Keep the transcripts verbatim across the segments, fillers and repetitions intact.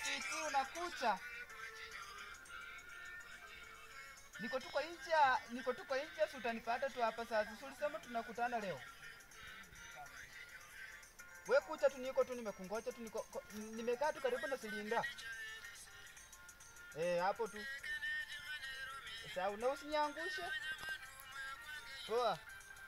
Sisi unakucha. Niko tu kwa nje, niko tu kwa nje, si utanipata tu hapa sasa. Si ulisema tunakutana leo. Wewe kucha tu, niko tu nimekungoja tu, niko nimekaa tu karibu na silinda. Eh, hapo tu. Sasa una usiniangushe. Poa.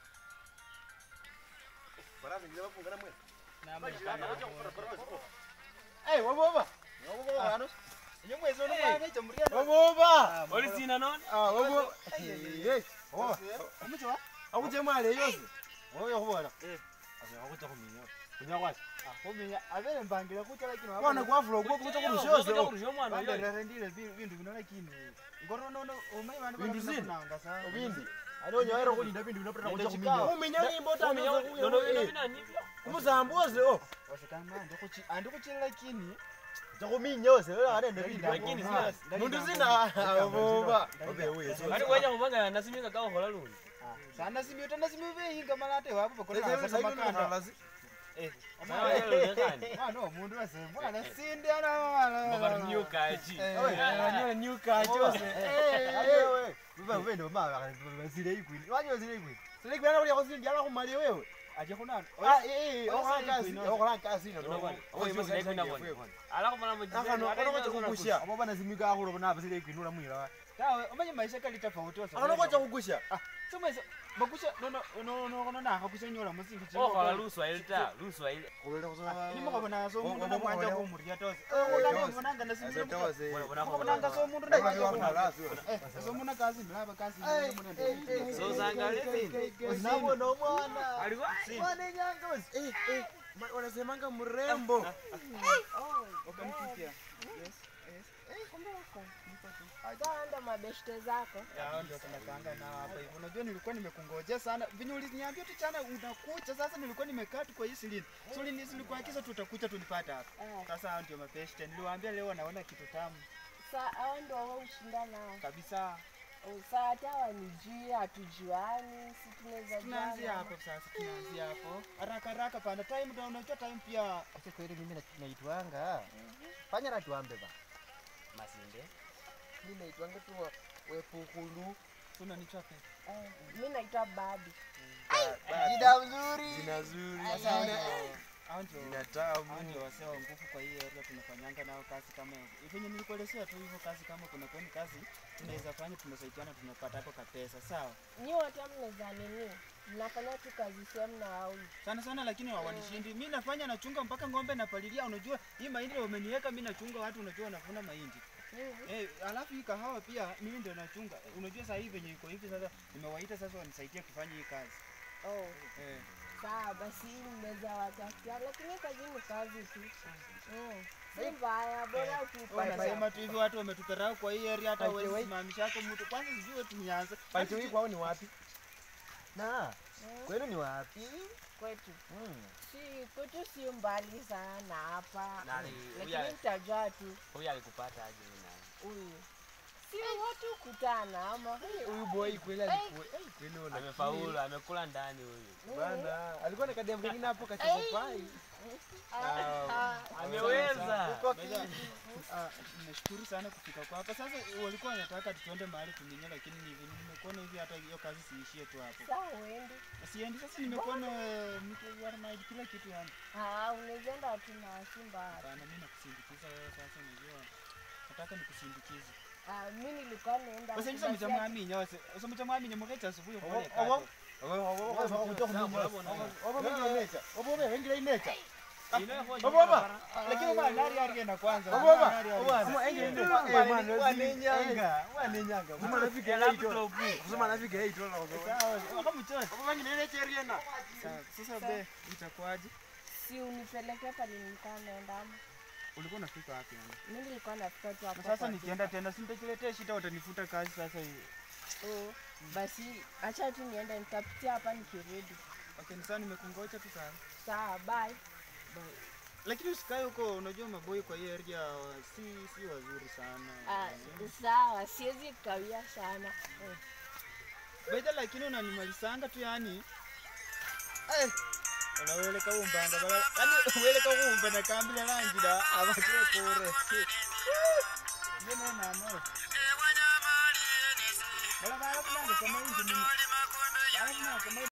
Baraza ndio fungana mwe. Na mwana. Eh, waboba. Waboba ano. Nyumwe zo nubana ije muri ano. Waboba. Oli sina non? Ah, waboba. Eh. Oh. Umucho? Akuje male yose. Oyo kubona. Eh. Asa akuja kuminya. Kunya kwasi. Ah, kuminya. Abele mbangile kucha lakini wabona. Bwana kwafula kuko kucha kurushose. Kurusho mwana yo. Ndendile bintu bino lakini. Ngoro no no umai bantu bananga sa. Obindi. Alonyo aero kulinda bintu binapita kuja kuminya. Kuminya nyimbo tano. Nono bino binani? Kumuzambuze oh. Wasikana ndo kuchi ando kuchira lakini Jakuminya yose wala arende bintu. Lakini sina. Mundu zina waboba. Obe wewe. Ari kwaja kubanga nasimika kawo hola luni. Sana simio tena simio vinga malate wapo bakora sasa makanda. Eh, mama yalo ngani? Ah no, mundu wase mwana sindi ana mwana. Baba new kaji. Wewe new kaji yose. Eh, wewe. Baba wewe ndo mama basile ikwini. Wanyo zile ikwini. Sile ikwini ana kuja kusindi ala kumali wewe. Aje kuna. Ah eh eh, okazi, okazi no. Oyo mzile ikwini ngoni. Ala kumala mjini. Akano anakocha kukushia. Abo bana zimika akuro bana basile ikwini ula mwira. Tawe, umanye maisha kali tofauti wasa. Anakocha kukushia. Ah, soma hizo. Bakusha no no no no no na hakusha nyola musinga chiko. Oh, kwa luswa ilta, luswa ile. Kuleta kusoma. Ni moko bana so mundu na mwanja ko muria tose. Eh, ulani mbonanga na simiro tose. Mbonanga so mundu na mwanja ko muria. Eh, so mundu kazi mlaba kazi mundu. So zangalizi. Nabo no mwana. Alikuwa mwana nyangozi. Eh eh. Wanasemanga mrembo. Oh, ukamsikia. Yes. Ndo mabeshte zako. Ya ndio tunakaanga na hapa hivi. Unajua nilikuwa nimekungoja sana. Vinyo uliniambia tu jana unakuja, sasa nilikuwa nimekaa tu kwa hii silini. Suli ni silikuwa kisa tutakuja tulipata hapa. Sasa ndio mabeshte. Niliwaambia leo naona kitu tamu. Sasa hao ndio wao ushinda nao. Kabisa. Sasa hata wanijui hatujuani, si tunaweza tunaanzia hapo sasa, tunaanzia hapo. Haraka haraka pana time ndio unajua time pia. Acha kweli mimi naitwanga. Fanya na tuambe ba. Masinde. Mimi naitwanga tu wepukulu. Tuna nichape. Eh, mimi naitwa Babi. Jina nzuri. Jina nzuri. Sasa ndio inatamu. Ndio wasema nguvu kwa hiyo area tunafanyanga nao kazi kama hivyo. Nilikuelezea tu hivyo kazi kama kuna kwani kazi tunaweza fanya, tunasaidiana, tunapata hapo pesa, sawa? Ni watu mnaweza nini? Mnafanya tu kazi sehemu na wao. Sana sana lakini hawanishindi. Mimi nafanya nachunga mpaka ng'ombe na palilia, unajua hii mahindi wameniweka mimi nachunga, watu unajua navuna mahindi. Mm-hmm. Eh, alafu hii kahawa pia mimi ndio nachunga. Unajua sasa hivi venye iko hivi sasa nimewaita sasa wanisaidie kufanya hii kazi. Oh. Eh. Sawa basi mmeza watakia, lakini kazi ni kazi tu. Mm. Si mbaya, bora tu. Wanasema tu hivi watu wametukarau kwa hii area, hata wewe simamisha yako mtu. Kwanza sijui tumeanza. Pale hii kwao ni wapi? Na. Kwenu ni wapi? Kwetu. Mm. Si kwetu si mbali sana hapa. Lakini mtajua tu. Huyu alikupata aje nani? Huyu. Si watu kutana ama huyu boy kweli alikuwa kweli ona amefaulu, amekula ndani huyu. Bwana, alikuwa na kadem kingine hapo kachapa pai. Ameweza. Ah, nashukuru sana kufika kwa hapa. Sasa walikuwa wanataka tuende mahali kuminya, lakini hivi nimekuona hivi hata hiyo kazi siishie tu hapo. Sawa uende. Siendi sasa, nimekuona mtu wana kila kitu yani. Ah, unaweza tu na Simba. Bana, mimi nakusindikiza wewe sasa, unajua. Nataka nikusindikize. Ah, mimi nilikuwa naenda. Sasa hizo mtamwamini nyose. Sasa mtamwamini mmoja asubuhi kwa ile kazi. Obo. Obo, obo, obo, kutoka mimi. Obo mimi nature. Obo mimi ngile nature. Obo baba. Lakini bwana nari arienda kwanza. Obo baba. Obo ngile nature. Eh man, waninyanga. Waninyanga. Kama nafika hapo. Kusema nafika hapo na obo. Sawa. Kama mchocho. Obo ngile nature arienda. Sasa be itakuaje? Si unipeleke pale nilikuwa naenda. Ulikuwa unafika wapi yani? Mimi nilikuwa nafika tu hapo. Sasa nikienda tena sinitakuletea shida, utanifuta kazi sasa hivi. Oh, basi acha tu niende, nitapitia hapa nikirudi. Okay, ni sawa, nimekungoja tu sana. Sawa, bye. Bye. Lakini usikae huko, unajua maboy kwa hiyo area si si wazuri sana. Ah, sawa, siwezi kawia sana. Baada lakini unanimalizanga tu yani. Eh. unaweleka umbanga bala yani weleka umbe na kambile langira abakire kore yene nano bala bala kulanga kama inji mimi bala kama